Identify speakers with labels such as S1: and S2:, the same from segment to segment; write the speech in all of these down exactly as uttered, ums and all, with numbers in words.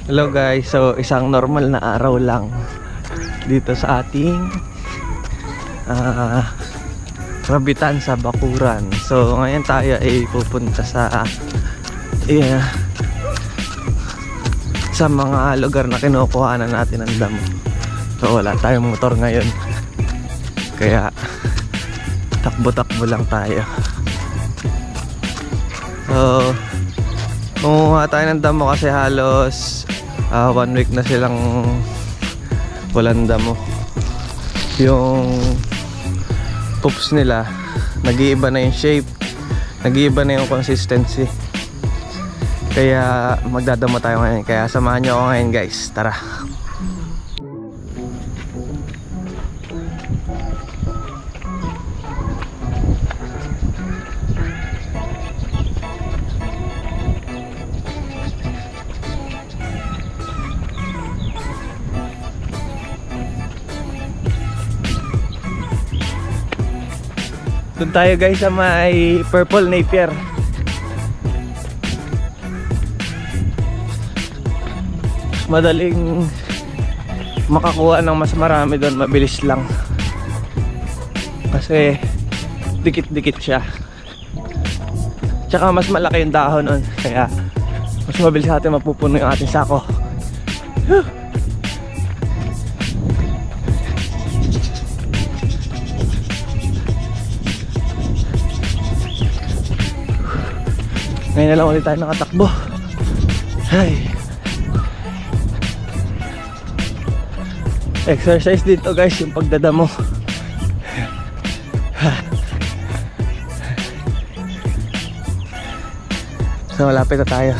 S1: Hello guys, so isang normal na araw lang dito sa ating uh, Rabitan sa Bakuran. So ngayon tayo ay pupunta sa yeah, sa mga lugar na kinukuhanan natin ng damo. So wala tayong motor ngayon, kaya takbo-takbo lang tayo. So kumuha tayo ng damo kasi halos uh, one week na silang walang damo. Yung poops nila nag-iiba na yung shape, nag-iiba na yung consistency, kaya magdadamo tayo ngayon. Kaya samahan nyo ako ngayon guys, tara. Doon tayo guys sa may Purple Napier. Madaling makakuha ng mas marami doon, mabilis lang kasi dikit-dikit siya, tsaka mas malaki yung dahon nun, kaya mas mabilis natin mapupuno yung ating sako. Whew! Ngayon na lang ulit tayo nakatakbo. Ay, exercise dito guys yung pagdadamo. So malapit na tayo.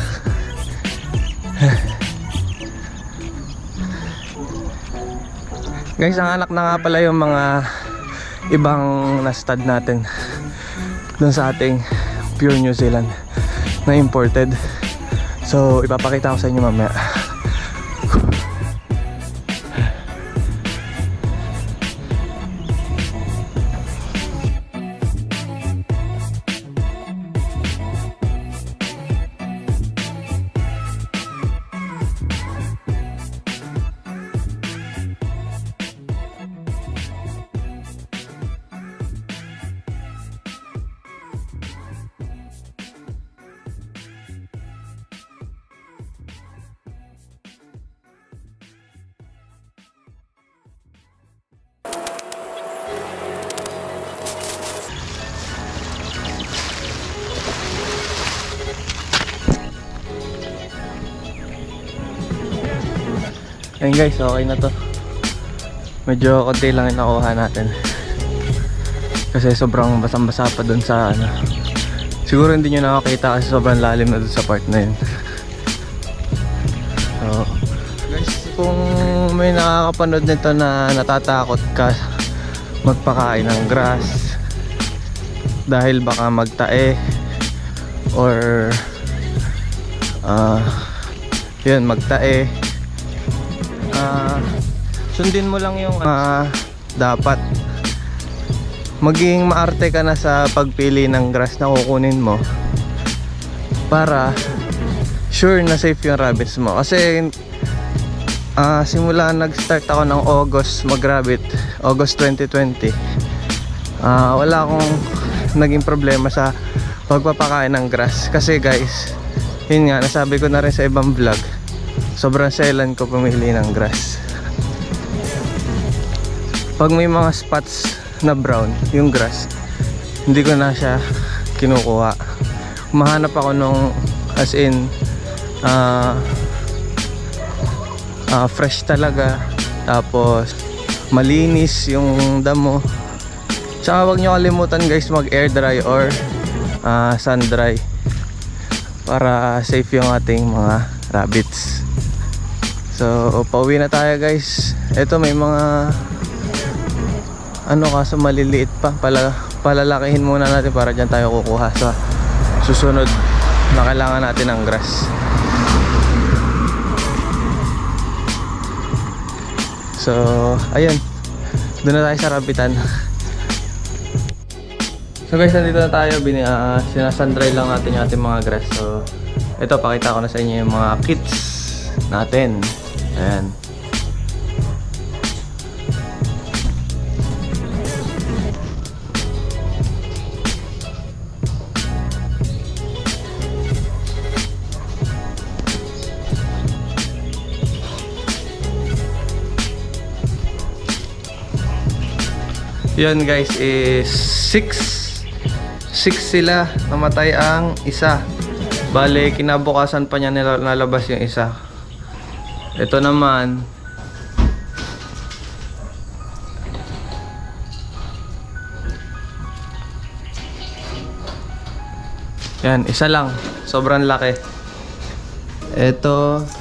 S1: Guys, ang anak na nga pala yung mga ibang na-stud natin dun sa ating pure New Zealand na imported. So ipapakita ko sa inyo mamaya. Ayun guys, okay na to. Medyo konti lang yung nakuha natin kasi sobrang basang-basa pa dun sa ano. Siguro hindi nyo nakakita kasi sobrang lalim na dun sa part na yun. So guys, kung may nakakapanood nito na natatakot ka magpakain ng grass dahil baka magtae or uh, yun, magtae, Uh, sundin mo lang yung uh, dapat maging maarte ka na sa pagpili ng grass na kukunin mo para sure na safe yung rabbits mo. Kasi uh, simula nag-start ako ng August mag-rabbit, August twenty twenty, uh, wala akong naging problema sa pagpapakain ng grass. Kasi guys, yun nga, nasabi ko na rin sa ibang vlog, sobrang selan ko pumili ng grass. Pag may mga spots na brown yung grass, hindi ko na siya kinukuha. Mahanap ako nung as in uh, uh, fresh talaga, tapos malinis yung damo. Tsaka wag nyo kalimutan guys mag air dry or uh, sun dry para safe yung ating mga rabbits. So pauwi na tayo guys. Ito may mga ano kaso maliliit pa, Pala, palalakihin muna natin para dyan tayo kukuha sa susunod na kailangan natin ng grass. So ayun, doon na tayo sa Rabitan. So guys, nandito na tayo. Bini, uh, sinasandry lang natin yung ating mga grass. So ito, pakita ko na sa inyo yung mga kits natin. Ayan. Yun guys is six six sila, namatay ang isa. Bale kinabukasan pa niya nila nalabas yung isa. Ito naman yan, isa lang, sobrang laki. Ito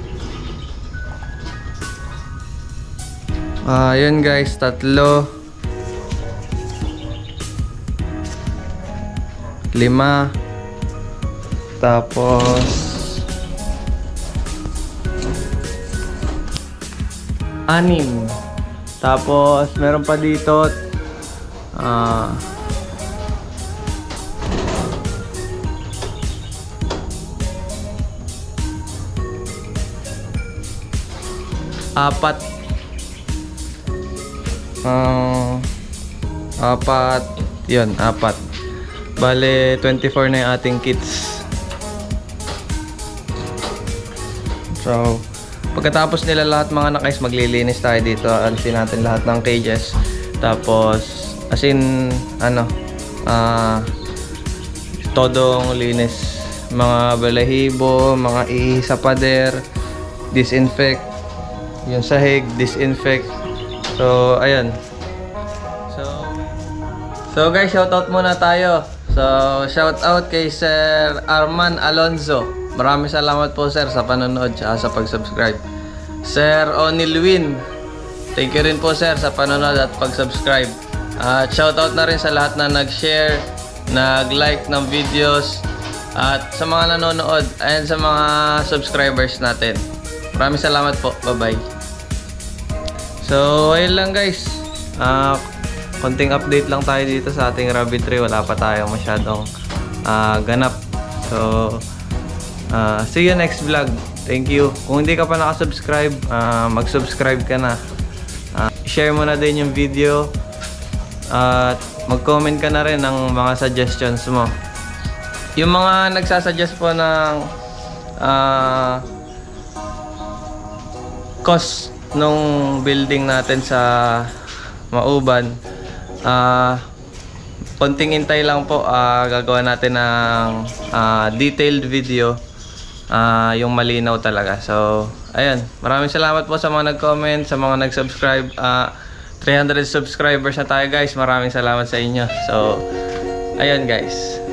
S1: ah, yun guys, tatlo, lima, tapos anim, tapos meron pa dito ah, apat, ah, apat, yun, apat. Bale, twenty-four na yung ating kits. So, pagkatapos nila lahat mga nakais, maglilinis tayo dito. Alisin natin lahat ng cages. Tapos, as in, ano, ah, uh, todong linis. Mga balahibo, mga ihi sa pader, disinfect. Yung sahig, disinfect. So, ayan. So, so guys, shoutout muna tayo. So, shout out kay Sir Arman Alonzo. Maraming salamat po sir sa panonood at sa pag-subscribe. Sir Onilwin, thank you rin po sir sa panonood at pag-subscribe. At uh, shout out na rin sa lahat na nag-share, nag-like ng videos, at sa mga nanonood and sa mga subscribers natin. Maraming salamat po. Bye-bye. So, ayun lang guys. Ah... Uh, konting update lang tayo dito sa ating rabbitry. Wala pa tayo masyadong uh, ganap. So, uh, see you next vlog. Thank you. Kung hindi ka pa nakasubscribe, uh, mag-subscribe ka na. Uh, share mo na din yung video. At uh, mag-comment ka na rin ng mga suggestions mo. Yung mga nagsasuggest po ng uh, cost nung building natin sa Mauban, Ah, uh, konting hintay lang po, uh, gagawa natin ng uh, detailed video, uh, yung malinaw talaga. So, ayun, maraming salamat po sa mga nag-comment, sa mga nag-subscribe. uh, three hundred subscribers na tayo guys, maraming salamat sa inyo. So, ayun guys.